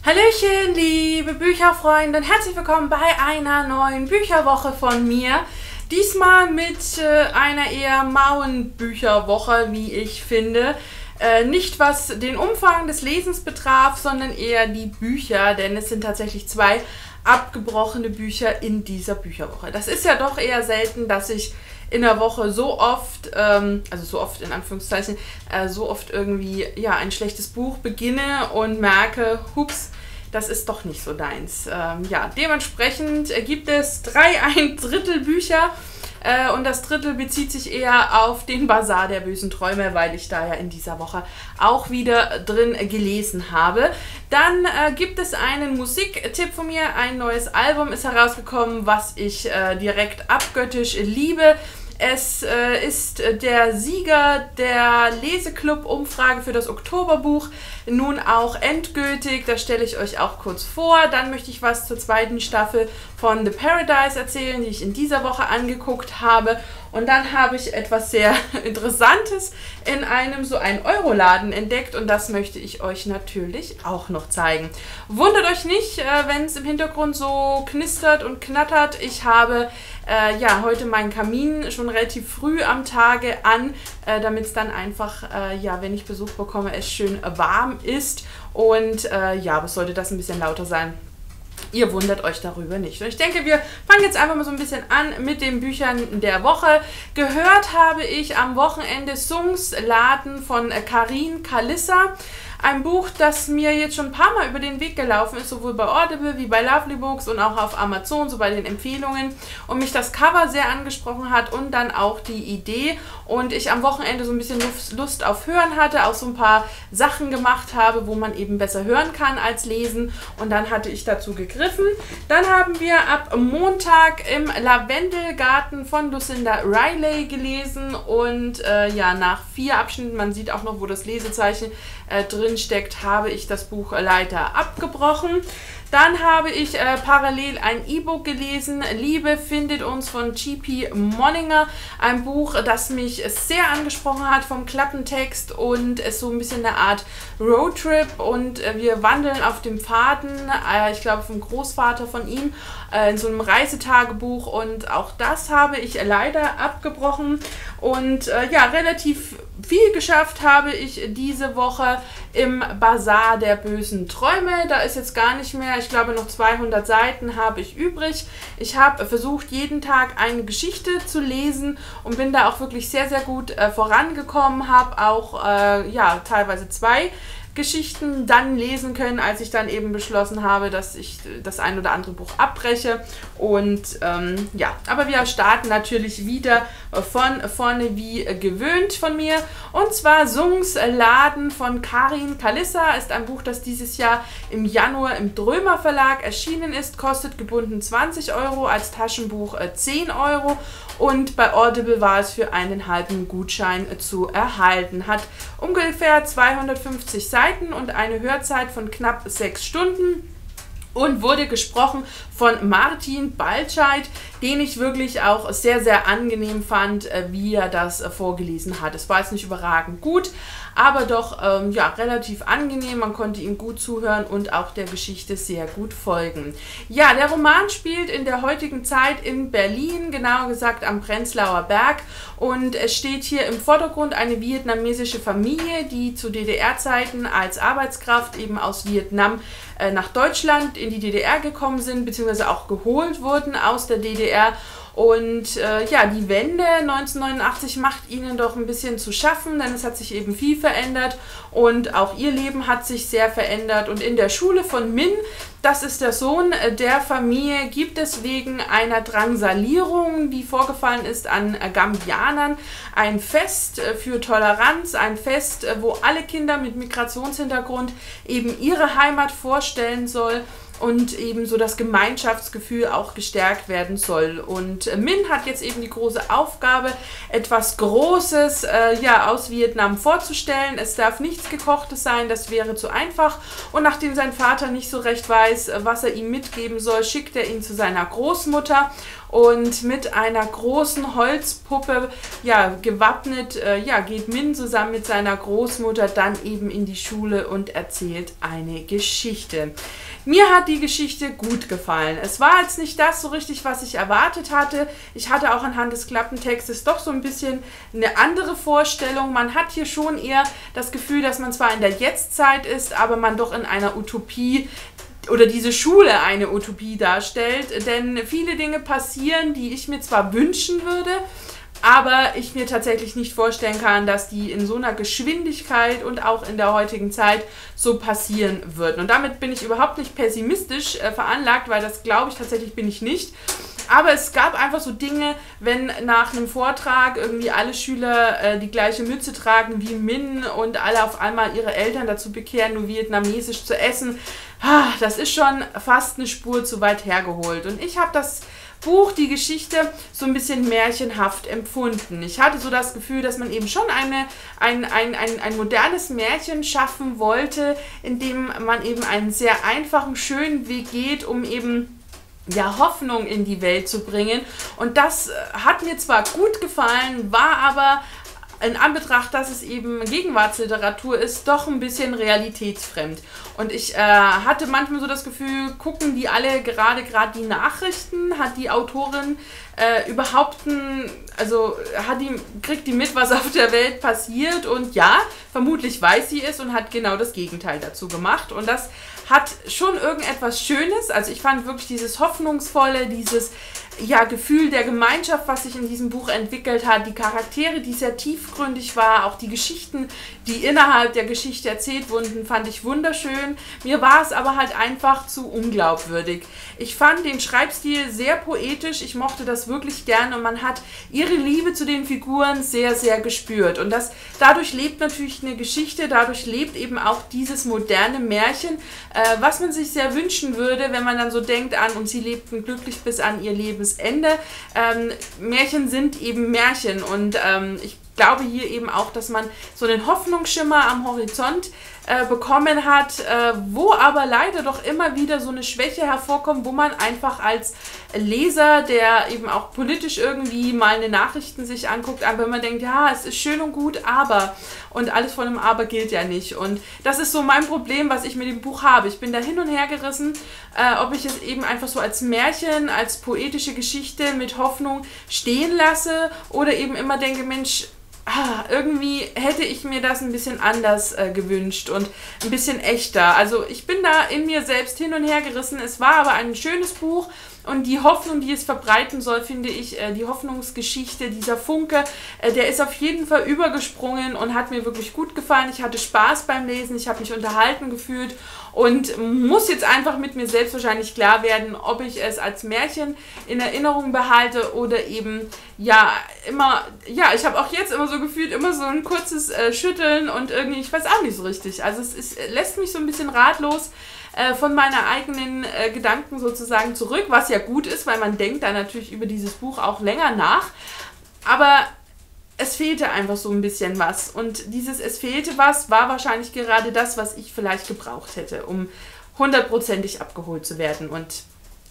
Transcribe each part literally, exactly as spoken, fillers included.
Hallöchen, liebe Bücherfreunde und herzlich willkommen bei einer neuen Bücherwoche von mir. Diesmal mit äh, einer eher mauen Bücherwoche, wie ich finde. Äh, nicht was den Umfang des Lesens betraf, sondern eher die Bücher, denn es sind tatsächlich zwei abgebrochene Bücher in dieser Bücherwoche. Das ist ja doch eher selten, dass ich in der Woche so oft, ähm, also so oft in Anführungszeichen, äh, so oft irgendwie ja, ein schlechtes Buch beginne und merke, hups, das ist doch nicht so deins. Ähm, ja, dementsprechend gibt es drei ein Drittel Bücher äh, und das Drittel bezieht sich eher auf den Basar der bösen Träume, weil ich da ja in dieser Woche auch wieder drin gelesen habe. Dann äh, gibt es einen Musiktipp von mir, ein neues Album ist herausgekommen, was ich äh, direkt abgöttisch liebe. Es äh, ist der Sieger der Leseclub-Umfrage für das Oktoberbuch nun auch endgültig. Das stelle ich euch auch kurz vor. Dann möchte ich was zur zweiten Staffel von The Paradise erzählen, die ich in dieser Woche angeguckt habe. Und dann habe ich etwas sehr Interessantes in einem so ein Euro-Laden entdeckt und das möchte ich euch natürlich auch noch zeigen. Wundert euch nicht, äh, wenn es im Hintergrund so knistert und knattert. Ich habe äh, ja heute meinen Kamin schon relativ früh am Tage an, äh, damit es dann einfach, äh, ja, wenn ich Besuch bekomme, es schön warm ist. Und äh, ja, was sollte das ein bisschen lauter sein? Ihr wundert euch darüber nicht. Und ich denke, wir fangen jetzt einfach mal so ein bisschen an mit den Büchern der Woche. Gehört habe ich am Wochenende Sungs Laden von Karin Kalissa. Ein Buch, das mir jetzt schon ein paar Mal über den Weg gelaufen ist, sowohl bei Audible wie bei Lovely Books und auch auf Amazon, so bei den Empfehlungen. Und mich das Cover sehr angesprochen hat und dann auch die Idee. Und ich am Wochenende so ein bisschen Lust auf Hören hatte, auch so ein paar Sachen gemacht habe, wo man eben besser hören kann als lesen. Und dann hatte ich dazu gegriffen. Dann haben wir ab Montag im Lavendelgarten von Lucinda Riley gelesen. Und äh, ja, nach vier Abschnitten, man sieht auch noch, wo das Lesezeichen äh, drin steckt, habe ich das Buch leider abgebrochen. Dann habe ich äh, parallel ein E-Book gelesen, Liebe findet uns von G P Monninger. Ein Buch, das mich sehr angesprochen hat vom Klappentext und es so ein bisschen eine Art Roadtrip und äh, wir wandeln auf dem Pfaden, äh, ich glaube vom Großvater von ihm, äh, in so einem Reisetagebuch und auch das habe ich leider abgebrochen. Und äh, ja, relativ viel geschafft habe ich diese Woche im Basar der bösen Träume. Da ist jetzt gar nicht mehr, ich glaube noch zweihundert Seiten habe ich übrig. Ich habe versucht, jeden Tag eine Geschichte zu lesen und bin da auch wirklich sehr, sehr gut äh, vorangekommen. Habe auch äh, ja, teilweise zwei Geschichten dann lesen können, als ich dann eben beschlossen habe, dass ich das ein oder andere Buch abbreche. Und ähm, ja, aber wir starten natürlich wieder von vorne wie gewöhnt von mir. Und zwar Sungs Laden von Karin Kalissa ist ein Buch, das dieses Jahr im Januar im Drömer Verlag erschienen ist. Kostet gebunden zwanzig Euro, als Taschenbuch äh, zehn Euro. Und bei Audible war es für einen halben Gutschein zu erhalten. Hat ungefähr zweihundertfünfzig Seiten und eine Hörzeit von knapp sechs Stunden. Und wurde gesprochen von Martin Baltscheid, den ich wirklich auch sehr, sehr angenehm fand, wie er das vorgelesen hat. Es war jetzt nicht überragend gut, aber doch ähm, ja, relativ angenehm. Man konnte ihm gut zuhören und auch der Geschichte sehr gut folgen. Ja, der Roman spielt in der heutigen Zeit in Berlin, genauer gesagt am Prenzlauer Berg. Und es steht hier im Vordergrund eine vietnamesische Familie, die zu D D R-Zeiten als Arbeitskraft eben aus Vietnam äh, nach Deutschland in die D D R gekommen sind, beziehungsweise auch geholt wurden aus der D D R. Und äh, ja, die Wende neunzehnhundertneunundachtzig macht ihnen doch ein bisschen zu schaffen, denn es hat sich eben viel verändert und auch ihr Leben hat sich sehr verändert. Und in der Schule von Min, das ist der Sohn der Familie, gibt es wegen einer Drangsalierung, die vorgefallen ist an Gambianern, ein Fest für Toleranz, ein Fest, wo alle Kinder mit Migrationshintergrund eben ihre Heimat vorstellen soll. Und eben so das Gemeinschaftsgefühl auch gestärkt werden soll. Und äh, Min hat jetzt eben die große Aufgabe, etwas Großes äh, ja, aus Vietnam vorzustellen. Es darf nichts Gekochtes sein, das wäre zu einfach. Und nachdem sein Vater nicht so recht weiß, was er ihm mitgeben soll, schickt er ihn zu seiner Großmutter. und mit einer großen Holzpuppe, ja, gewappnet, äh, ja, geht Min zusammen mit seiner Großmutter dann eben in die Schule und erzählt eine Geschichte. Mir hat die Geschichte gut gefallen. Es war jetzt nicht das so richtig, was ich erwartet hatte. Ich hatte auch anhand des Klappentextes doch so ein bisschen eine andere Vorstellung. Man hat hier schon eher das Gefühl, dass man zwar in der Jetztzeit ist, aber man doch in einer Utopie oder diese Schule eine Utopie darstellt. Denn viele Dinge passieren, die ich mir zwar wünschen würde, aber ich mir tatsächlich nicht vorstellen kann, dass die in so einer Geschwindigkeit und auch in der heutigen Zeit so passieren würden. Und damit bin ich überhaupt nicht pessimistisch äh, veranlagt, weil das glaube ich tatsächlich bin ich nicht. Aber es gab einfach so Dinge, wenn nach einem Vortrag irgendwie alle Schüler äh, die gleiche Mütze tragen wie Min und alle auf einmal ihre Eltern dazu bekehren, nur vietnamesisch zu essen. Ah, das ist schon fast eine Spur zu weit hergeholt. Und ich habe das Buch, die Geschichte, so ein bisschen märchenhaft empfunden. Ich hatte so das Gefühl, dass man eben schon eine, ein, ein, ein, ein modernes Märchen schaffen wollte, in dem man eben einen sehr einfachen, schönen Weg geht, um eben ja, Hoffnung in die Welt zu bringen. Und das hat mir zwar gut gefallen, war aber in Anbetracht, dass es eben Gegenwartsliteratur ist, doch ein bisschen realitätsfremd. Und ich äh, hatte manchmal so das Gefühl, gucken die alle gerade gerade die Nachrichten? Hat die Autorin äh, überhaupt ein, also hat die, kriegt die mit, was auf der Welt passiert? Und ja, vermutlich weiß sie es und hat genau das Gegenteil dazu gemacht. Und das hat schon irgendetwas Schönes. Also ich fand wirklich dieses Hoffnungsvolle, dieses ja, Gefühl der Gemeinschaft, was sich in diesem Buch entwickelt hat, die Charaktere, die sehr tiefgründig war, auch die Geschichten, die innerhalb der Geschichte erzählt wurden, fand ich wunderschön. Mir war es aber halt einfach zu unglaubwürdig. Ich fand den Schreibstil sehr poetisch, ich mochte das wirklich gerne und man hat ihre Liebe zu den Figuren sehr, sehr gespürt. Und das, dadurch lebt natürlich eine Geschichte, dadurch lebt eben auch dieses moderne Märchen, äh, was man sich sehr wünschen würde, wenn man dann so denkt an, und sie lebten glücklich bis an ihr Lebensende. Ähm, Märchen sind eben Märchen und ähm, ich glaube hier eben auch, dass man so einen Hoffnungsschimmer am Horizont äh, bekommen hat, äh, wo aber leider doch immer wieder so eine Schwäche hervorkommt, wo man einfach als Leser, der eben auch politisch irgendwie mal eine Nachrichten sich anguckt, aber immer denkt, ja, es ist schön und gut, aber, und alles von einem Aber gilt ja nicht. Und das ist so mein Problem, was ich mit dem Buch habe. Ich bin da hin und her gerissen, äh, ob ich es eben einfach so als Märchen, als poetische Geschichte mit Hoffnung stehen lasse oder eben immer denke, Mensch, Ah, irgendwie hätte ich mir das ein bisschen anders äh, gewünscht und ein bisschen echter. Also ich bin da in mir selbst hin und her gerissen. Es war aber ein schönes Buch und die Hoffnung, die es verbreiten soll, finde ich, äh, die Hoffnungsgeschichte, dieser Funke, äh, der ist auf jeden Fall übergesprungen und hat mir wirklich gut gefallen. Ich hatte Spaß beim Lesen, ich habe mich unterhalten gefühlt und muss jetzt einfach mit mir selbst wahrscheinlich klar werden, ob ich es als Märchen in Erinnerung behalte oder eben, ja, immer, ja, ich habe auch jetzt immer so gefühlt, immer so ein kurzes äh, Schütteln und irgendwie, ich weiß auch nicht so richtig. Also es ist, lässt mich so ein bisschen ratlos äh, von meiner eigenen äh, Gedanken sozusagen zurück, was ja gut ist, weil man denkt dann natürlich über dieses Buch auch länger nach. Aber es fehlte einfach so ein bisschen was. Und dieses Es fehlte was war wahrscheinlich gerade das, was ich vielleicht gebraucht hätte, um hundertprozentig abgeholt zu werden. Und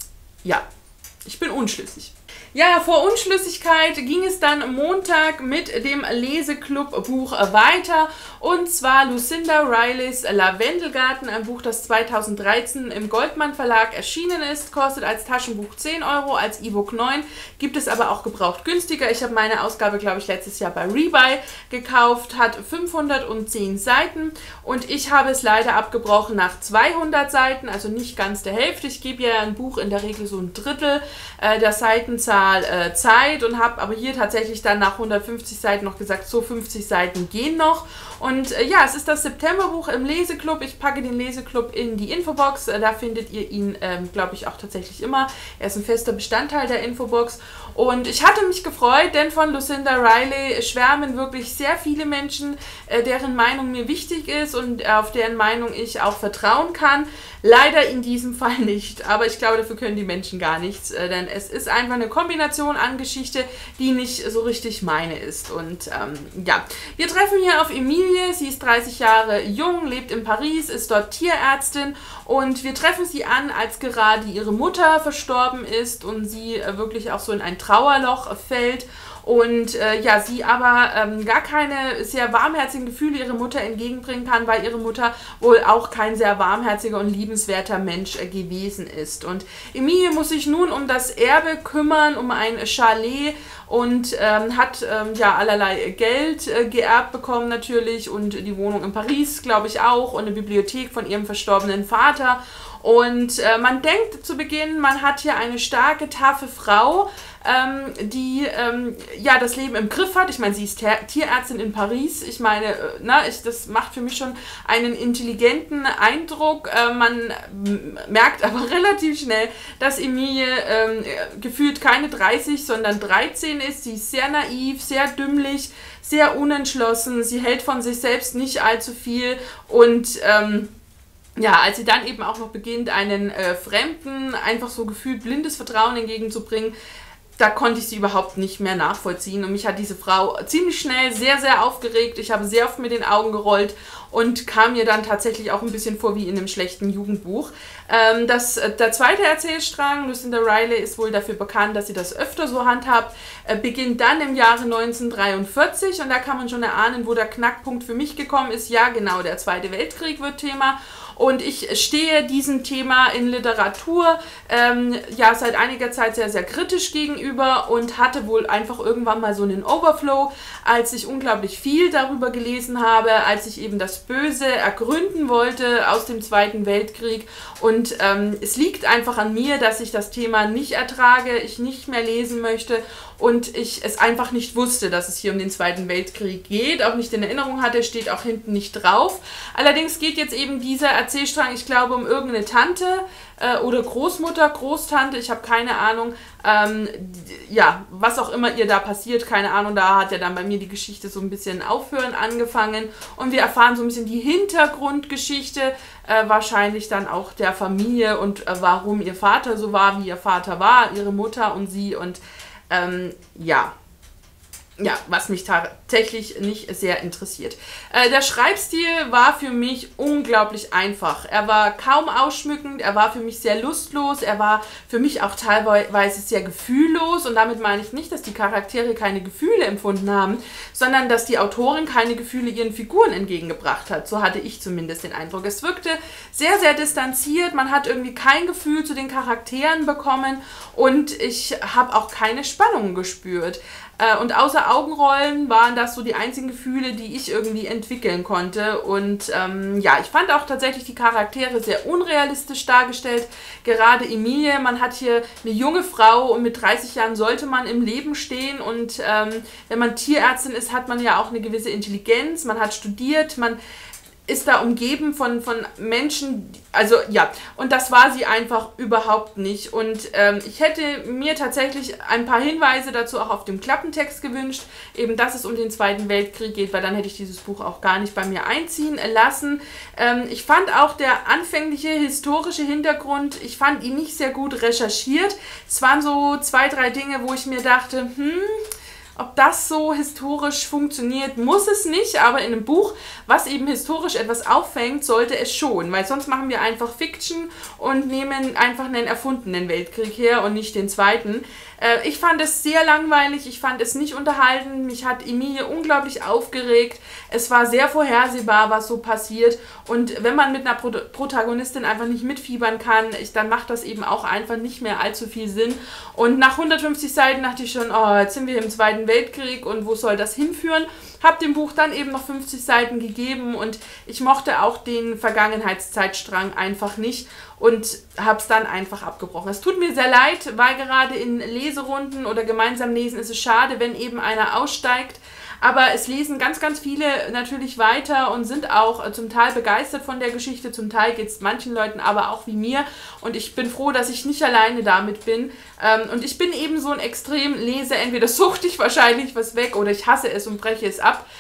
ja, ich bin unschlüssig. Ja, vor Unschlüssigkeit ging es dann Montag mit dem Leseclub-Buch weiter. Und zwar Lucinda Rileys Lavendelgarten, ein Buch, das zweitausenddreizehn im Goldmann Verlag erschienen ist. Kostet als Taschenbuch zehn Euro, als E-Book neun. Gibt es aber auch gebraucht günstiger. Ich habe meine Ausgabe, glaube ich, letztes Jahr bei Rebuy gekauft. Hat fünfhundertzehn Seiten. Und ich habe es leider abgebrochen nach zweihundert Seiten, also nicht ganz der Hälfte. Ich gebe ja ein Buch in der Regel so ein Drittel äh, der Seitenzahl Äh, Zeit und habe aber hier tatsächlich dann nach hundertfünfzig Seiten noch gesagt, so fünfzig Seiten gehen noch. Und äh, ja, es ist das Septemberbuch im Leseclub. Ich packe den Leseclub in die Infobox. Äh, da findet ihr ihn, ähm, glaube ich, auch tatsächlich immer. Er ist ein fester Bestandteil der Infobox. Und ich hatte mich gefreut, denn von Lucinda Riley schwärmen wirklich sehr viele Menschen, äh, deren Meinung mir wichtig ist und auf deren Meinung ich auch vertrauen kann. Leider in diesem Fall nicht, aber ich glaube, dafür können die Menschen gar nichts, äh, denn es ist einfach eine Kombination an Geschichte, die nicht so richtig meine ist. Und ähm, ja, wir treffen hier auf Emilia, Emilie. Sie ist dreißig Jahre jung, lebt in Paris, ist dort Tierärztin und wir treffen sie an, als gerade ihre Mutter verstorben ist und sie äh, wirklich auch so in ein Trauerloch fällt. Und äh, ja, sie aber ähm, gar keine sehr warmherzigen Gefühle ihrer Mutter entgegenbringen kann, weil ihre Mutter wohl auch kein sehr warmherziger und liebenswerter Mensch äh, gewesen ist. Und Emilie muss sich nun um das Erbe kümmern, um ein Chalet und ähm, hat ähm, ja allerlei Geld äh, geerbt bekommen natürlich und die Wohnung in Paris, glaube ich, auch und eine Bibliothek von ihrem verstorbenen Vater. Und äh, man denkt zu Beginn, man hat hier eine starke, taffe Frau, ähm, die ähm, ja das Leben im Griff hat. Ich meine, sie ist Tierärztin in Paris. Ich meine, äh, na, ich, das macht für mich schon einen intelligenten Eindruck. Äh, man merkt aber relativ schnell, dass Emilie ähm, gefühlt keine dreißig, sondern dreizehn ist. Sie ist sehr naiv, sehr dümmlich, sehr unentschlossen. Sie hält von sich selbst nicht allzu viel und ähm, ja, als sie dann eben auch noch beginnt, einen äh, Fremden einfach so gefühlt blindes Vertrauen entgegenzubringen, da konnte ich sie überhaupt nicht mehr nachvollziehen. Und mich hat diese Frau ziemlich schnell sehr, sehr aufgeregt. Ich habe sehr oft mit den Augen gerollt und kam mir dann tatsächlich auch ein bisschen vor wie in einem schlechten Jugendbuch. Ähm, das, der zweite Erzählstrang, Lucinda Riley, ist wohl dafür bekannt, dass sie das öfter so handhabt, äh, beginnt dann im Jahre neunzehnhundertdreiundvierzig und da kann man schon erahnen, wo der Knackpunkt für mich gekommen ist. Ja, genau, der Zweite Weltkrieg wird Thema. Und ich stehe diesem Thema in Literatur ähm, ja seit einiger Zeit sehr, sehr kritisch gegenüber und hatte wohl einfach irgendwann mal so einen Overflow, als ich unglaublich viel darüber gelesen habe, als ich eben das Böse ergründen wollte aus dem Zweiten Weltkrieg. Und ähm, es liegt einfach an mir, dass ich das Thema nicht ertrage, ich nicht mehr lesen möchte und ich es einfach nicht wusste, dass es hier um den Zweiten Weltkrieg geht, auch nicht in Erinnerung hatte, steht auch hinten nicht drauf. Allerdings geht jetzt eben dieser Erzählstrang, ich glaube, um irgendeine Tante äh, oder Großmutter, Großtante, ich habe keine Ahnung, ähm, ja, was auch immer ihr da passiert, keine Ahnung, da hat ja dann bei mir die Geschichte so ein bisschen aufhören angefangen und wir erfahren so ein bisschen die Hintergrundgeschichte, äh, wahrscheinlich dann auch der Familie und äh, warum ihr Vater so war, wie ihr Vater war, ihre Mutter und sie und Ähm, ja, ja, was mich tatsächlich nicht sehr interessiert. Äh, der Schreibstil war für mich unglaublich einfach. Er war kaum ausschmückend, er war für mich sehr lustlos, er war für mich auch teilweise sehr gefühllos und damit meine ich nicht, dass die Charaktere keine Gefühle empfunden haben, sondern dass die Autorin keine Gefühle ihren Figuren entgegengebracht hat. So hatte ich zumindest den Eindruck. Es wirkte sehr, sehr distanziert, man hat irgendwie kein Gefühl zu den Charakteren bekommen und ich habe auch keine Spannung gespürt. Und außer Augenrollen waren das so die einzigen Gefühle, die ich irgendwie entwickeln konnte. Und ähm, ja, ich fand auch tatsächlich die Charaktere sehr unrealistisch dargestellt. Gerade Emilie, man hat hier eine junge Frau und mit dreißig Jahren sollte man im Leben stehen. Und ähm, wenn man Tierärztin ist, hat man ja auch eine gewisse Intelligenz. Man hat studiert, man ist da umgeben von, von Menschen, also ja, und das war sie einfach überhaupt nicht. Und ähm, ich hätte mir tatsächlich ein paar Hinweise dazu auch auf dem Klappentext gewünscht, eben dass es um den Zweiten Weltkrieg geht, weil dann hätte ich dieses Buch auch gar nicht bei mir einziehen lassen. Ähm, ich fand auch der anfängliche historische Hintergrund, ich fand ihn nicht sehr gut recherchiert. Es waren so zwei, drei Dinge, wo ich mir dachte, hm, ob das so historisch funktioniert, muss es nicht, aber in einem Buch, was eben historisch etwas auffängt, sollte es schon, weil sonst machen wir einfach Fiction und nehmen einfach einen erfundenen Weltkrieg her und nicht den zweiten. Äh, ich fand es sehr langweilig, ich fand es nicht unterhaltend, mich hat Emilie unglaublich aufgeregt, es war sehr vorhersehbar, was so passiert und wenn man mit einer Pro Protagonistin einfach nicht mitfiebern kann, ich, dann macht das eben auch einfach nicht mehr allzu viel Sinn und nach hundertfünfzig Seiten dachte ich schon, oh, jetzt sind wir im Zweiten Weltkrieg und wo soll das hinführen? Habe dem Buch dann eben noch fünfzig Seiten gegeben und ich mochte auch den Vergangenheitszeitstrang einfach nicht und habe es dann einfach abgebrochen. Es tut mir sehr leid, weil gerade in Leserunden oder gemeinsam lesen ist es schade, wenn eben einer aussteigt. Aber es lesen ganz, ganz viele natürlich weiter und sind auch zum Teil begeistert von der Geschichte. Zum Teil geht es manchen Leuten aber auch wie mir. Und ich bin froh, dass ich nicht alleine damit bin. Und ich bin eben so ein Extremleser. Entweder suchte ich wahrscheinlich was weg oder ich hasse es und breche es ab.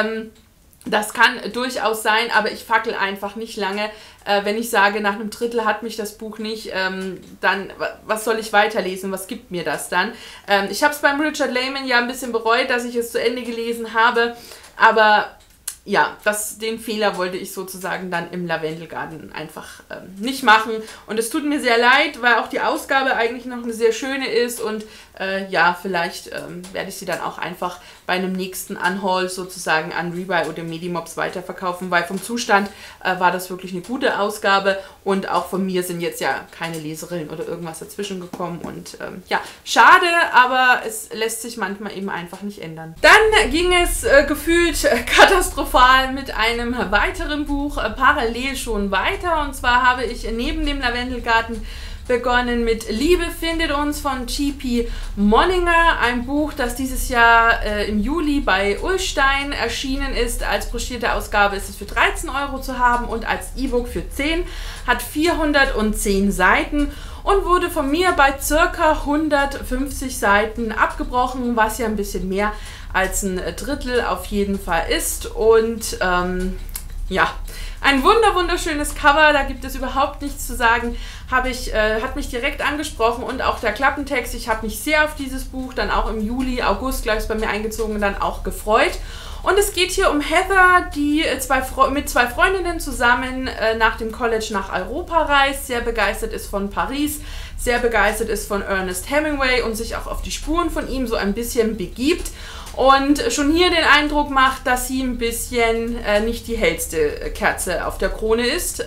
Das kann durchaus sein, aber ich fackel einfach nicht lange. Äh, wenn ich sage, nach einem Drittel hat mich das Buch nicht, ähm, dann was soll ich weiterlesen? Was gibt mir das dann? Ähm, ich habe es beim Richard Lehman ja ein bisschen bereut, dass ich es zu Ende gelesen habe, aber ja, das, den Fehler wollte ich sozusagen dann im Lavendelgarten einfach ähm, nicht machen. Und es tut mir sehr leid, weil auch die Ausgabe eigentlich noch eine sehr schöne ist. Und äh, ja, vielleicht ähm, werde ich sie dann auch einfach bei einem nächsten Unhaul sozusagen an Rebuy oder Medimobs weiterverkaufen. Weil vom Zustand äh, war das wirklich eine gute Ausgabe. Und auch von mir sind jetzt ja keine Leserillen oder irgendwas dazwischen gekommen. Und ähm, ja, schade, aber es lässt sich manchmal eben einfach nicht ändern. Dann ging es äh, gefühlt äh, katastrophal mit einem weiteren Buch äh, parallel schon weiter. Und zwar habe ich neben dem Lavendelgarten begonnen mit Liebe findet uns von G P Monninger. Ein Buch, das dieses Jahr äh, im Juli bei Ullstein erschienen ist. Als broschierte Ausgabe ist es für dreizehn Euro zu haben und als E-Book für zehn. Hat vierhundertzehn Seiten und wurde von mir bei circa hundertfünfzig Seiten abgebrochen, was ja ein bisschen mehr als ein Drittel auf jeden Fall ist. Und ähm, ja, ein wunder wunderschönes Cover, da gibt es überhaupt nichts zu sagen. Habe ich, äh, hat mich direkt angesprochen und auch der Klappentext. Ich habe mich sehr auf dieses Buch dann auch im Juli, August, glaube ich, ist bei mir eingezogen, dann auch gefreut. Und es geht hier um Heather, die zwei mit zwei Freundinnen zusammen äh, nach dem College nach Europa reist, sehr begeistert ist von Paris, sehr begeistert ist von Ernest Hemingway und sich auch auf die Spuren von ihm so ein bisschen begibt. Und schon hier den Eindruck macht, dass sie ein bisschen äh, nicht die hellste Kerze auf der Krone ist.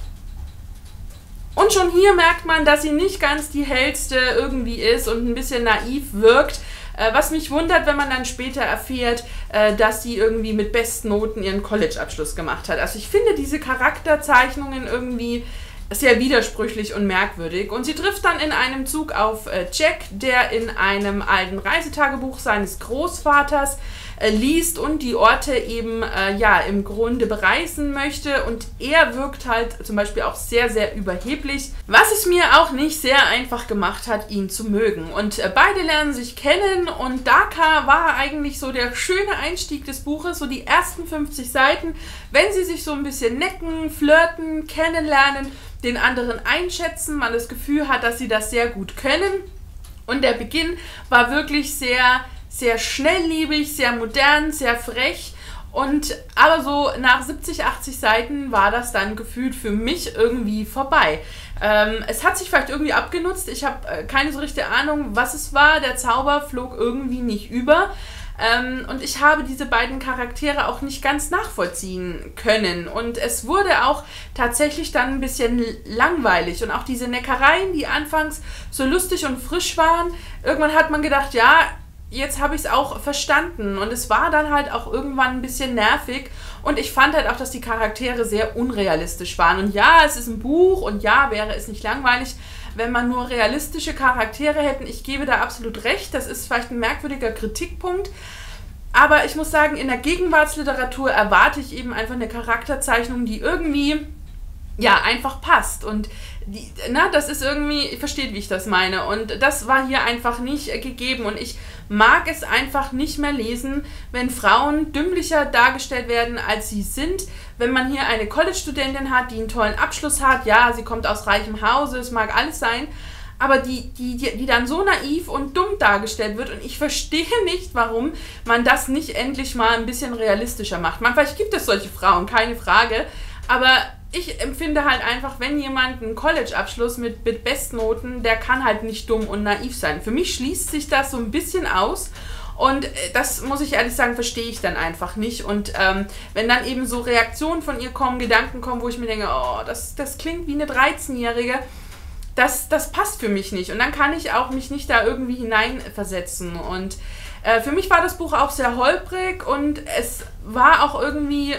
Und schon hier merkt man, dass sie nicht ganz die hellste irgendwie ist und ein bisschen naiv wirkt. Äh, was mich wundert, wenn man dann später erfährt, äh, dass sie irgendwie mit Bestnoten ihren College-Abschluss gemacht hat. Also ich finde diese Charakterzeichnungen irgendwie sehr widersprüchlich und merkwürdig. Und sie trifft dann in einem Zug auf äh, Jack, der in einem alten Reisetagebuch seines Großvaters äh, liest und die Orte eben äh, ja im Grunde bereisen möchte. Und er wirkt halt zum Beispiel auch sehr, sehr überheblich, was es mir auch nicht sehr einfach gemacht hat, ihn zu mögen. Und äh, beide lernen sich kennen und Daka war eigentlich so der schöne Einstieg des Buches, so die ersten fünfzig Seiten, wenn sie sich so ein bisschen necken, flirten, kennenlernen, den anderen einschätzen, man das Gefühl hat, dass sie das sehr gut können. Und der Beginn war wirklich sehr, sehr schnelllebig, sehr modern, sehr frech. Und aber so nach siebzig, achtzig Seiten war das dann gefühlt für mich irgendwie vorbei. Ähm, es hat sich vielleicht irgendwie abgenutzt. Ich habe äh, keine so richtige Ahnung, was es war. Der Zauber flog irgendwie nicht über. Ähm, und ich habe diese beiden Charaktere auch nicht ganz nachvollziehen können. Und es wurde auch tatsächlich dann ein bisschen langweilig. Und auch diese Neckereien, die anfangs so lustig und frisch waren, irgendwann hat man gedacht, ja, jetzt habe ich es auch verstanden. Und es war dann halt auch irgendwann ein bisschen nervig. Und ich fand halt auch, dass die Charaktere sehr unrealistisch waren. Und ja, es ist ein Buch und ja, wäre es nicht langweilig, wenn man nur realistische Charaktere hätten. Ich gebe da absolut recht, das ist vielleicht ein merkwürdiger Kritikpunkt. Aber ich muss sagen, in der Gegenwartsliteratur erwarte ich eben einfach eine Charakterzeichnung, die irgendwie, ja, einfach passt. Und die, na, das ist irgendwie, ihr versteht, wie ich das meine. Und das war hier einfach nicht gegeben. Und ich mag es einfach nicht mehr lesen, wenn Frauen dümmlicher dargestellt werden, als sie sind. Wenn man hier eine College-Studentin hat, die einen tollen Abschluss hat, ja, sie kommt aus reichem Hause, es mag alles sein, aber die, die, die, die dann so naiv und dumm dargestellt wird. Und ich verstehe nicht, warum man das nicht endlich mal ein bisschen realistischer macht. Man, vielleicht gibt es solche Frauen, keine Frage, aber ich empfinde halt einfach, wenn jemand einen College-Abschluss mit, mit Bestnoten, der kann halt nicht dumm und naiv sein. Für mich schließt sich das so ein bisschen aus. Und das, muss ich ehrlich sagen, verstehe ich dann einfach nicht. Und ähm, wenn dann eben so Reaktionen von ihr kommen, Gedanken kommen, wo ich mir denke, oh, das, das klingt wie eine dreizehnjährige, das, das passt für mich nicht. Und dann kann ich auch mich nicht da irgendwie hineinversetzen. Und äh, für mich war das Buch auch sehr holprig und es war auch irgendwie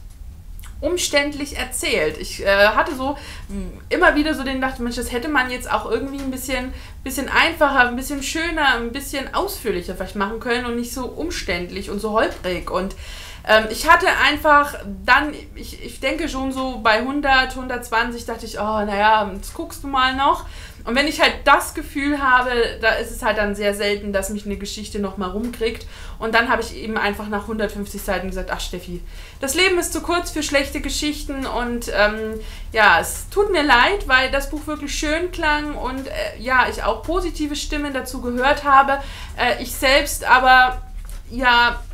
umständlich erzählt. Ich äh, hatte so immer wieder so den Gedanken, Mensch, das hätte man jetzt auch irgendwie ein bisschen, bisschen einfacher, ein bisschen schöner, ein bisschen ausführlicher vielleicht machen können und nicht so umständlich und so holprig. Und ähm, ich hatte einfach dann, ich, ich denke schon so bei hundert, hundertzwanzig dachte ich, oh, naja, jetzt guckst du mal noch. Und wenn ich halt das Gefühl habe, da ist es halt dann sehr selten, dass mich eine Geschichte nochmal rumkriegt. Und dann habe ich eben einfach nach hundertfünfzig Seiten gesagt, ach Steffi, das Leben ist zu kurz für schlechte Geschichten. Und ähm, ja, es tut mir leid, weil das Buch wirklich schön klang und äh, ja, ich auch positive Stimmen dazu gehört habe. Äh, ich selbst aber, ja,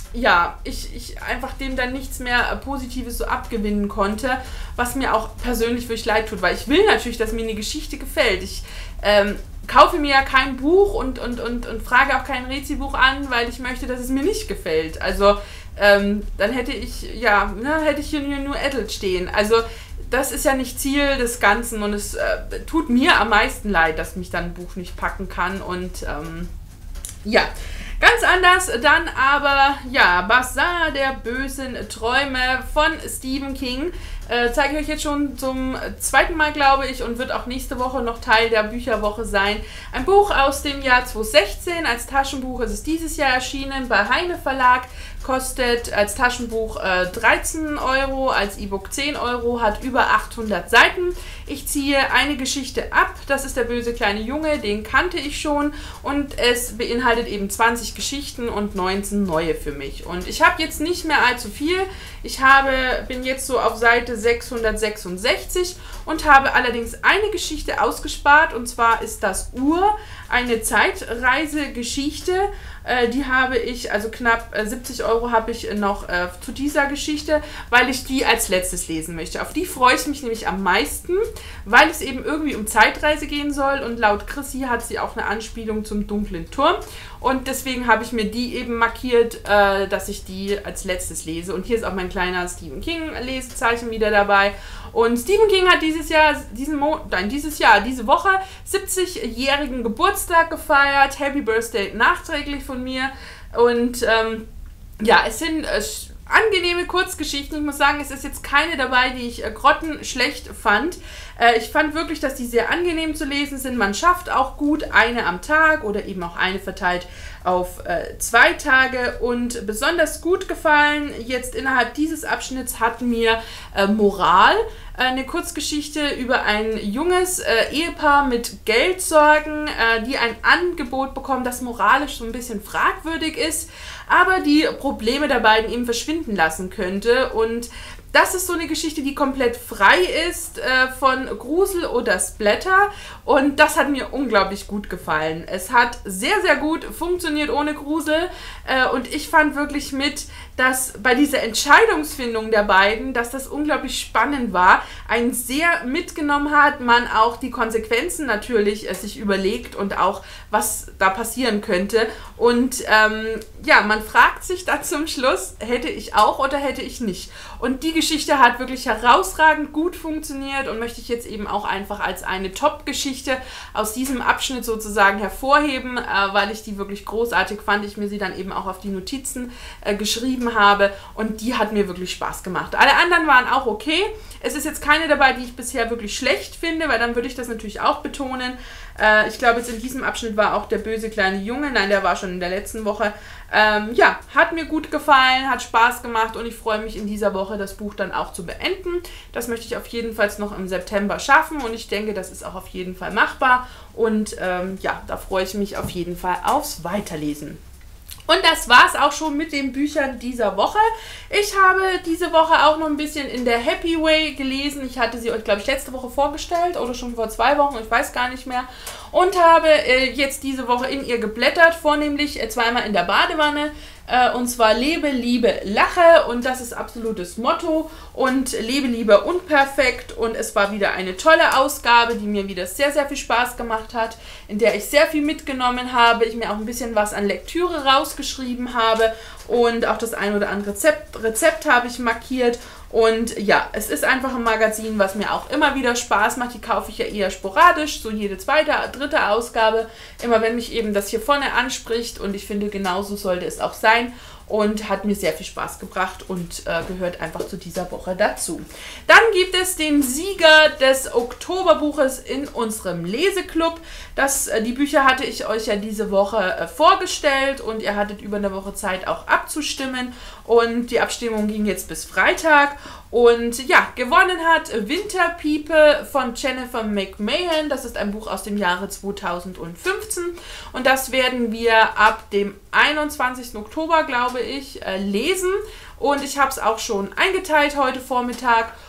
ja, ich, ich einfach dem dann nichts mehr Positives so abgewinnen konnte, was mir auch persönlich wirklich leid tut, weil ich will natürlich, dass mir eine Geschichte gefällt. Ich ähm, kaufe mir ja kein Buch und, und, und, und frage auch kein Rätselbuch an, weil ich möchte, dass es mir nicht gefällt. Also ähm, dann hätte ich, ja, na, hätte ich hier nur Adult stehen. Also das ist ja nicht Ziel des Ganzen und es äh, tut mir am meisten leid, dass mich dann ein Buch nicht packen kann und ähm, ja. Ganz anders dann aber, ja, Bazar der bösen Träume von Stephen King. Äh, zeige ich euch jetzt schon zum zweiten Mal, glaube ich, und wird auch nächste Woche noch Teil der Bücherwoche sein. Ein Buch aus dem Jahr zweitausendsechzehn. Als Taschenbuch ist es dieses Jahr erschienen bei Heine Verlag. Kostet als Taschenbuch äh, dreizehn Euro, als E-Book zehn Euro, hat über achthundert Seiten. Ich ziehe eine Geschichte ab, das ist der böse kleine Junge, den kannte ich schon und es beinhaltet eben zwanzig Geschichten und neunzehn neue für mich. Und ich habe jetzt nicht mehr allzu viel, ich habe, bin jetzt so auf Seite sechshundertsechsundsechzig und habe allerdings eine Geschichte ausgespart und zwar ist das Ur, eine Zeitreisegeschichte. Die habe ich, also knapp siebzig Euro habe ich noch äh, zu dieser Geschichte, weil ich die als letztes lesen möchte. Auf die freue ich mich nämlich am meisten, weil es eben irgendwie um Zeitreise gehen soll und laut Chrissy hat sie auch eine Anspielung zum dunklen Turm und deswegen habe ich mir die eben markiert, äh, dass ich die als letztes lese. Und hier ist auch mein kleiner Stephen King Lesezeichen wieder dabei. Und Stephen King hat dieses Jahr, diesen Mo nein, dieses Jahr, diese Woche siebzigjährigen Geburtstag gefeiert. Happy Birthday nachträglich von mir. Und ähm, ja, es sind äh, angenehme Kurzgeschichten. Ich muss sagen, es ist jetzt keine dabei, die ich äh, grottenschlecht fand. Äh, ich fand wirklich, dass die sehr angenehm zu lesen sind. Man schafft auch gut eine am Tag oder eben auch eine verteilt auf äh, zwei Tage. Und besonders gut gefallen jetzt innerhalb dieses Abschnitts hat mir äh, Moral. Eine Kurzgeschichte über ein junges äh, Ehepaar mit Geldsorgen, äh, die ein Angebot bekommen, das moralisch so ein bisschen fragwürdig ist, aber die Probleme der beiden eben verschwinden lassen könnte. Und das ist so eine Geschichte, die komplett frei ist äh, von Grusel oder Splatter und das hat mir unglaublich gut gefallen. Es hat sehr, sehr gut funktioniert ohne Grusel äh, und ich fand wirklich mit, dass bei dieser Entscheidungsfindung der beiden, dass das unglaublich spannend war, einen sehr mitgenommen hat, man auch die Konsequenzen natürlich äh, sich überlegt und auch, was da passieren könnte. Und ähm, ja, man fragt sich dann zum Schluss, hätte ich auch oder hätte ich nicht. Und die Geschichte hat wirklich herausragend gut funktioniert und möchte ich jetzt eben auch einfach als eine Top-Geschichte aus diesem Abschnitt sozusagen hervorheben, äh, weil ich die wirklich großartig fand. Ich mir sie dann eben auch auf die Notizen äh, geschrieben habe und die hat mir wirklich Spaß gemacht. Alle anderen waren auch okay. Es ist jetzt keine dabei, die ich bisher wirklich schlecht finde, weil dann würde ich das natürlich auch betonen. Äh, ich glaube, jetzt in diesem Abschnitt war auch der böse kleine Junge. Nein, der war schon in der letzten Woche. Ähm, ja, hat mir gut gefallen, hat Spaß gemacht und ich freue mich in dieser Woche, das Buch dann auch zu beenden. Das möchte ich auf jeden Fall noch im September schaffen und ich denke, das ist auch auf jeden Fall machbar. Und ähm, ja, da freue ich mich auf jeden Fall aufs Weiterlesen. Und das war es auch schon mit den Büchern dieser Woche. Ich habe diese Woche auch noch ein bisschen in der Happy Way gelesen. Ich hatte sie euch, glaube ich, letzte Woche vorgestellt oder schon vor zwei Wochen, ich weiß gar nicht mehr. Und habe äh, jetzt diese Woche in ihr geblättert, vornehmlich äh, zweimal in der Badewanne. Äh, und zwar Lebe, Liebe, Lache und das ist absolutes Motto. Und Lebe, Liebe, Unperfekt und es war wieder eine tolle Ausgabe, die mir wieder sehr, sehr viel Spaß gemacht hat, in der ich sehr viel mitgenommen habe, ich mir auch ein bisschen was an Lektüre rausgeschrieben habe und auch das ein oder andere Rezept, Rezept habe ich markiert. Und ja, es ist einfach ein Magazin, was mir auch immer wieder Spaß macht. Die kaufe ich ja eher sporadisch, so jede zweite, dritte Ausgabe. Immer wenn mich eben das hier vorne anspricht und ich finde, genauso sollte es auch sein. Und hat mir sehr viel Spaß gebracht und äh, gehört einfach zu dieser Woche dazu. Dann gibt es den Sieger des Oktoberbuches in unserem Leseclub. Das, äh, die Bücher hatte ich euch ja diese Woche äh, vorgestellt und ihr hattet über eine Woche Zeit auch abzustimmen. Und die Abstimmung ging jetzt bis Freitag. Und ja, gewonnen hat Winterpiepe von Jennifer McMahon. Das ist ein Buch aus dem Jahre zweitausendfünfzehn. Und das werden wir ab dem einundzwanzigsten Oktober, glaube ich, lesen. Und ich habe es auch schon eingeteilt heute Vormittag.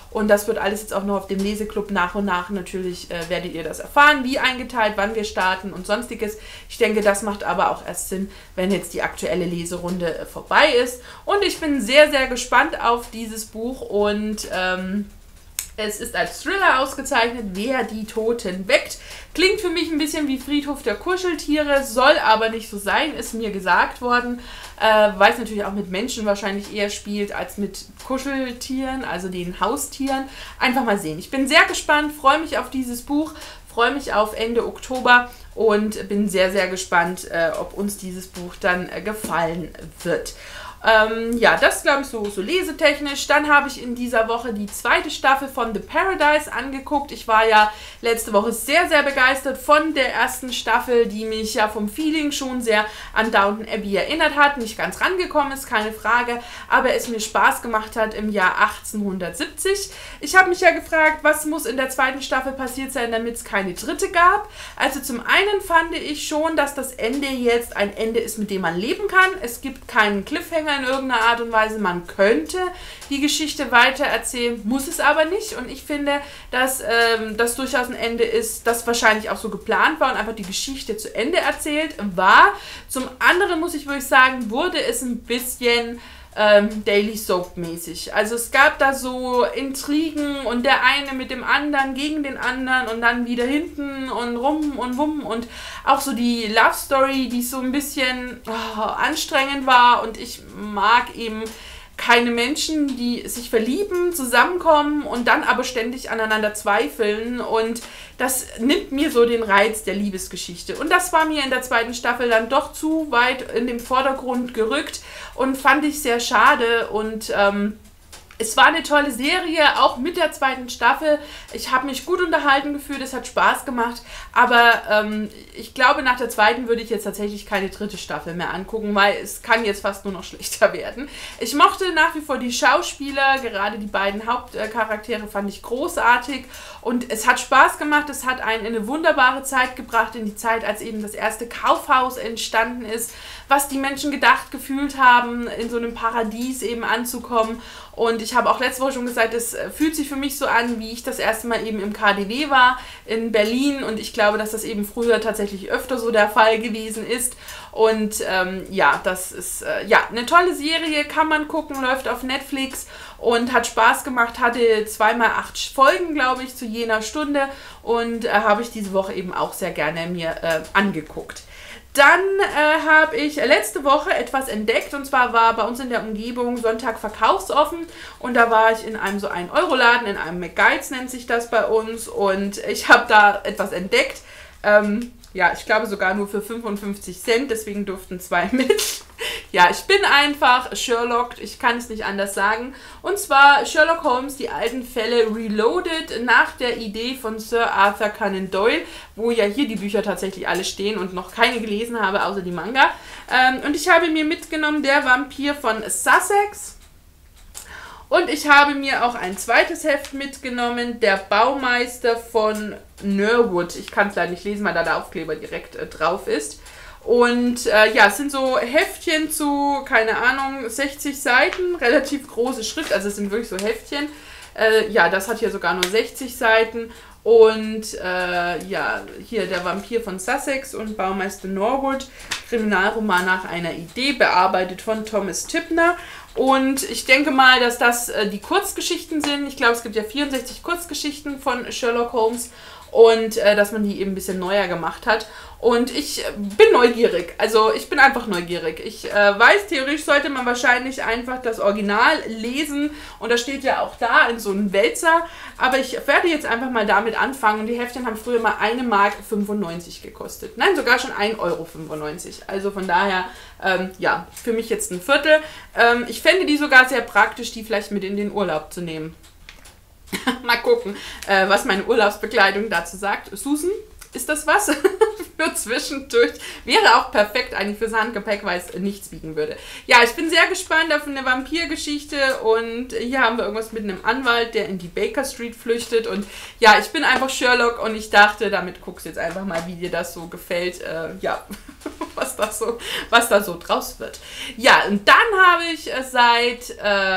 Und das wird alles jetzt auch noch auf dem Leseklub nach und nach. Natürlich äh, werdet ihr das erfahren, wie eingeteilt, wann wir starten und sonstiges. Ich denke, das macht aber auch erst Sinn, wenn jetzt die aktuelle Leserunde äh, vorbei ist. Und ich bin sehr, sehr gespannt auf dieses Buch und ähm, es ist als Thriller ausgezeichnet, Wer die Toten weckt. Klingt für mich ein bisschen wie Friedhof der Kuscheltiere, soll aber nicht so sein, ist mir gesagt worden. Äh, weil es natürlich auch mit Menschen wahrscheinlich eher spielt als mit Kuscheltieren, also den Haustieren. Einfach mal sehen. Ich bin sehr gespannt, freue mich auf dieses Buch, freue mich auf Ende Oktober und bin sehr, sehr gespannt, äh, ob uns dieses Buch dann äh, gefallen wird. Ähm, ja, das glaube ich so, so lesetechnisch. Dann habe ich in dieser Woche die zweite Staffel von The Paradise angeguckt. Ich war ja letzte Woche sehr, sehr begeistert von der ersten Staffel, die mich ja vom Feeling schon sehr an Downton Abbey erinnert hat. Nicht ganz rangekommen ist, keine Frage, aber es mir Spaß gemacht hat im Jahr achtzehnhundertsiebzig. Ich habe mich ja gefragt, was muss in der zweiten Staffel passiert sein, damit es keine dritte gab. Also zum einen fand ich schon, dass das Ende jetzt ein Ende ist, mit dem man leben kann. Es gibt keinen Cliffhanger in irgendeiner Art und Weise. Man könnte die Geschichte weitererzählen, muss es aber nicht. Und ich finde, dass ähm, das durchaus ein Ende ist, das wahrscheinlich auch so geplant war und einfach die Geschichte zu Ende erzählt war. Zum anderen muss ich wirklich sagen, wurde es ein bisschen ähm, Daily Soap mäßig. Also es gab da so Intrigen und der eine mit dem anderen gegen den anderen und dann wieder hinten und rum und wumm und auch so die Love Story, die so ein bisschen oh, anstrengend war und ich mag eben keine Menschen, die sich verlieben, zusammenkommen und dann aber ständig aneinander zweifeln und das nimmt mir so den Reiz der Liebesgeschichte. Und das war mir in der zweiten Staffel dann doch zu weit in den Vordergrund gerückt und fand ich sehr schade und ähm, es war eine tolle Serie, auch mit der zweiten Staffel. Ich habe mich gut unterhalten gefühlt, es hat Spaß gemacht. Aber ähm, ich glaube, nach der zweiten würde ich jetzt tatsächlich keine dritte Staffel mehr angucken, weil es kann jetzt fast nur noch schlechter werden. Ich mochte nach wie vor die Schauspieler, gerade die beiden Hauptcharaktere fand ich großartig. Und es hat Spaß gemacht, es hat einen in eine wunderbare Zeit gebracht, in die Zeit, als eben das erste Kaufhaus entstanden ist, was die Menschen gedacht, gefühlt haben, in so einem Paradies eben anzukommen. Und ich habe auch letzte Woche schon gesagt, es fühlt sich für mich so an, wie ich das erste Mal eben im K D W war in Berlin. Und ich glaube, dass das eben früher tatsächlich öfter so der Fall gewesen ist. Und ähm, ja, das ist äh, ja eine tolle Serie, kann man gucken, läuft auf Netflix und hat Spaß gemacht, hatte zweimal acht Folgen, glaube ich, zu jener Stunde. Und äh, habe ich diese Woche eben auch sehr gerne mir äh, angeguckt. Dann äh, habe ich letzte Woche etwas entdeckt und zwar war bei uns in der Umgebung Sonntag verkaufsoffen und da war ich in einem so ein Euro Laden, in einem McGuides nennt sich das bei uns und ich habe da etwas entdeckt, ähm, ja, ich glaube sogar nur für fünfundfünfzig Cent, deswegen durften zwei mit. Ja, ich bin einfach Sherlock, ich kann es nicht anders sagen. Und zwar Sherlock Holmes, die alten Fälle reloaded nach der Idee von Sir Arthur Conan Doyle, wo ja hier die Bücher tatsächlich alle stehen und noch keine gelesen habe, außer die Manga. Ähm, und ich habe mir mitgenommen Der Vampir von Sussex. Und ich habe mir auch ein zweites Heft mitgenommen, Der Baumeister von Norwood. Ich kann es leider nicht lesen, weil da der Aufkleber direkt äh, drauf ist. Und äh, ja, es sind so Heftchen zu, keine Ahnung, sechzig Seiten, relativ große Schrift, also es sind wirklich so Heftchen. Äh, ja, das hat hier sogar nur sechzig Seiten. Und äh, ja, hier Der Vampir von Sussex und Baumeister Norwood, Kriminalroman nach einer Idee, bearbeitet von Thomas Tippner. Und ich denke mal, dass das äh, die Kurzgeschichten sind. Ich glaube, es gibt ja vierundsechzig Kurzgeschichten von Sherlock Holmes und äh, dass man die eben ein bisschen neuer gemacht hat. Und ich bin neugierig, also ich bin einfach neugierig. Ich äh, weiß, theoretisch sollte man wahrscheinlich einfach das Original lesen und das steht ja auch da in so einem Wälzer. Aber ich werde jetzt einfach mal damit anfangen und die Heftchen haben früher mal eine Mark fünfundneunzig gekostet. Nein, sogar schon ein Euro fünfundneunzig. Also von daher, ähm, ja, für mich jetzt ein Viertel. Ähm, ich fände die sogar sehr praktisch, die vielleicht mit in den Urlaub zu nehmen. Mal gucken, äh, was meine Urlaubsbekleidung dazu sagt. Susan, ist das was? Für zwischendurch. Wäre auch perfekt eigentlich fürs Handgepäck, weil es nichts bieten würde. Ja, ich bin sehr gespannt auf eine Vampirgeschichte und hier haben wir irgendwas mit einem Anwalt, der in die Baker Street flüchtet und ja, ich bin einfach Sherlock und ich dachte, damit guckst du jetzt einfach mal, wie dir das so gefällt. Äh, ja, was, das so, was da so draus wird. Ja, und dann habe ich seit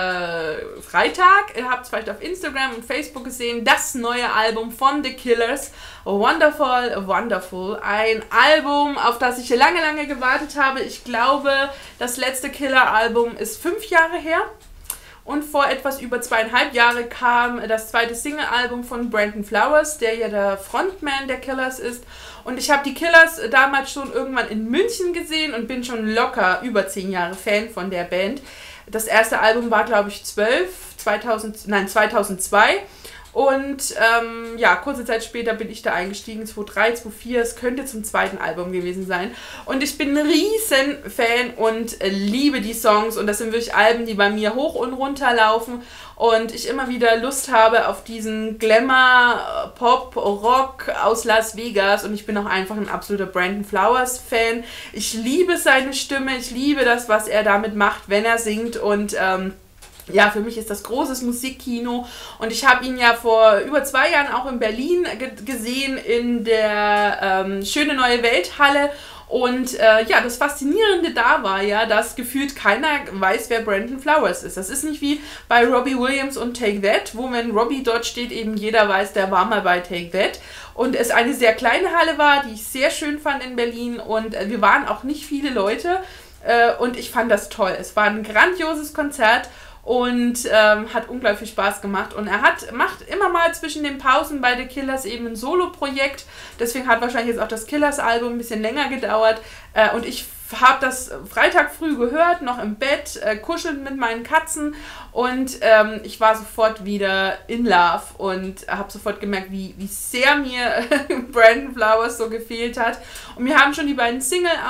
äh, Freitag, ihr habt es vielleicht auf Instagram und Facebook gesehen, das neue Album von The Killers, Wonderful, Wonderful. Ein Album, auf das ich lange, lange gewartet habe. Ich glaube, das letzte Killer-Album ist fünf Jahre her. Und vor etwas über zweieinhalb Jahren kam das zweite Single-Album von Brandon Flowers, der ja der Frontman der Killers ist. Und ich habe die Killers damals schon irgendwann in München gesehen und bin schon locker über zehn Jahre Fan von der Band. Das erste Album war, glaube ich, zwölf, zweitausend, nein, zweitausendzwei. Und ähm, ja, kurze Zeit später bin ich da eingestiegen, zweitausenddrei, zweitausendvier, es könnte zum zweiten Album gewesen sein. Und ich bin ein riesen Fan und äh, liebe die Songs und das sind wirklich Alben, die bei mir hoch und runter laufen und ich immer wieder Lust habe auf diesen Glamour, Pop, Rock aus Las Vegas und ich bin auch einfach ein absoluter Brandon Flowers Fan. Ich liebe seine Stimme, ich liebe das, was er damit macht, wenn er singt und ähm, ja, für mich ist das großes Musikkino und ich habe ihn ja vor über zwei Jahren auch in Berlin ge gesehen in der ähm, Schöne Neue Welthalle und äh, ja, das Faszinierende da war ja, dass gefühlt keiner weiß, wer Brandon Flowers ist. Das ist nicht wie bei Robbie Williams und Take That, wo wenn Robbie dort steht, eben jeder weiß, der war mal bei Take That. Und es eine sehr kleine Halle war, die ich sehr schön fand in Berlin und äh, wir waren auch nicht viele Leute äh, und ich fand das toll. Es war ein grandioses Konzert. Und ähm, hat unglaublich viel Spaß gemacht. Und er hat macht immer mal zwischen den Pausen bei The Killers eben ein Solo-Projekt. Deswegen hat wahrscheinlich jetzt auch das Killers-Album ein bisschen länger gedauert. Äh, und ich habe das Freitag früh gehört, noch im Bett, äh, kuschelnd mit meinen Katzen. Und ähm, ich war sofort wieder in love und habe sofort gemerkt, wie, wie sehr mir Brandon Flowers so gefehlt hat. Und mir haben schon die beiden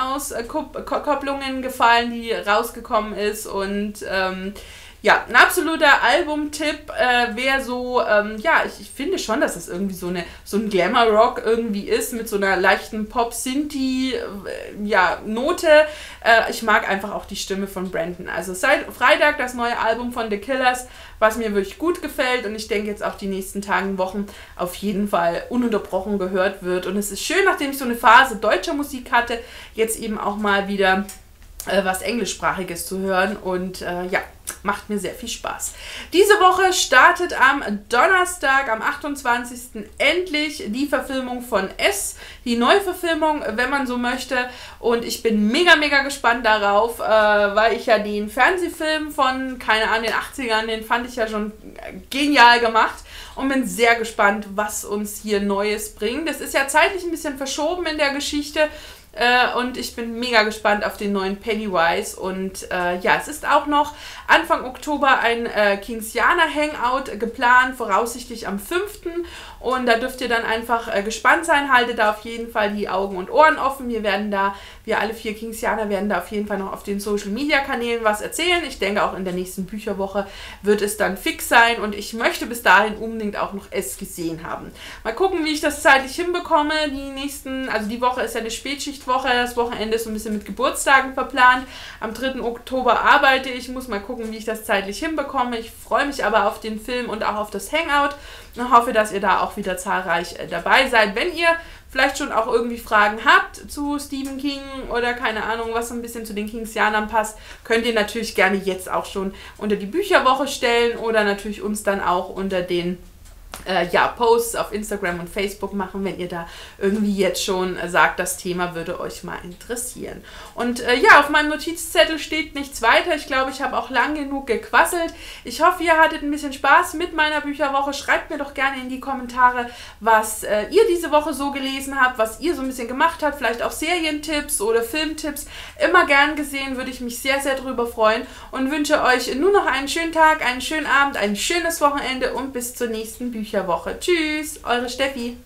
Single-Auskopplungen gefallen, die rausgekommen ist. Und ähm, ja, ein absoluter Albumtipp, äh, wer so, ähm, ja, ich, ich finde schon, dass es irgendwie so, eine, so ein Glamour-Rock irgendwie ist, mit so einer leichten Pop-Sinti, äh, ja, Note. Äh, ich mag einfach auch die Stimme von Brandon. Also seit Freitag das neue Album von The Killers, was mir wirklich gut gefällt und ich denke jetzt auch die nächsten Tagen, Wochen auf jeden Fall ununterbrochen gehört wird. Und es ist schön, nachdem ich so eine Phase deutscher Musik hatte, jetzt eben auch mal wieder äh, was Englischsprachiges zu hören und äh, ja, macht mir sehr viel Spaß. Diese Woche startet am Donnerstag, am achtundzwanzigsten endlich die Verfilmung von S, die Neuverfilmung, wenn man so möchte. Und ich bin mega, mega gespannt darauf, äh, weil ich ja den Fernsehfilm von, keine Ahnung, den achtzigern, den fand ich ja schon genial gemacht. Und bin sehr gespannt, was uns hier Neues bringt. Das ist ja zeitlich ein bisschen verschoben in der Geschichte. Äh, und ich bin mega gespannt auf den neuen Pennywise und äh, ja, es ist auch noch Anfang Oktober ein äh, Kingsianer Hangout geplant, voraussichtlich am fünften und da dürft ihr dann einfach äh, gespannt sein, haltet da auf jeden Fall die Augen und Ohren offen. Wir werden da, wir alle vier Kingsianer werden da auf jeden Fall noch auf den Social Media Kanälen was erzählen. Ich denke auch in der nächsten Bücherwoche wird es dann fix sein und ich möchte bis dahin unbedingt auch noch es gesehen haben. Mal gucken, wie ich das zeitlich hinbekomme. Die nächsten, also die Woche ist ja eine Spätschicht Woche, das Wochenende ist so ein bisschen mit Geburtstagen verplant. Am dritten Oktober arbeite ich, muss mal gucken, wie ich das zeitlich hinbekomme. Ich freue mich aber auf den Film und auch auf das Hangout und hoffe, dass ihr da auch wieder zahlreich äh, dabei seid. Wenn ihr vielleicht schon auch irgendwie Fragen habt zu Stephen King oder keine Ahnung, was so ein bisschen zu den Kingsianern passt, könnt ihr natürlich gerne jetzt auch schon unter die Bücherwoche stellen oder natürlich uns dann auch unter den Äh, ja, Posts auf Instagram und Facebook machen, wenn ihr da irgendwie jetzt schon äh, sagt, das Thema würde euch mal interessieren. Und äh, ja, auf meinem Notizzettel steht nichts weiter. Ich glaube, ich habe auch lang genug gequasselt. Ich hoffe, ihr hattet ein bisschen Spaß mit meiner Bücherwoche. Schreibt mir doch gerne in die Kommentare, was äh, ihr diese Woche so gelesen habt, was ihr so ein bisschen gemacht habt, vielleicht auch Serientipps oder Filmtipps. Immer gern gesehen, würde ich mich sehr, sehr drüber freuen und wünsche euch nur noch einen schönen Tag, einen schönen Abend, ein schönes Wochenende und bis zur nächsten Bücherwoche. Bücherwoche. Tschüss, eure Steffi.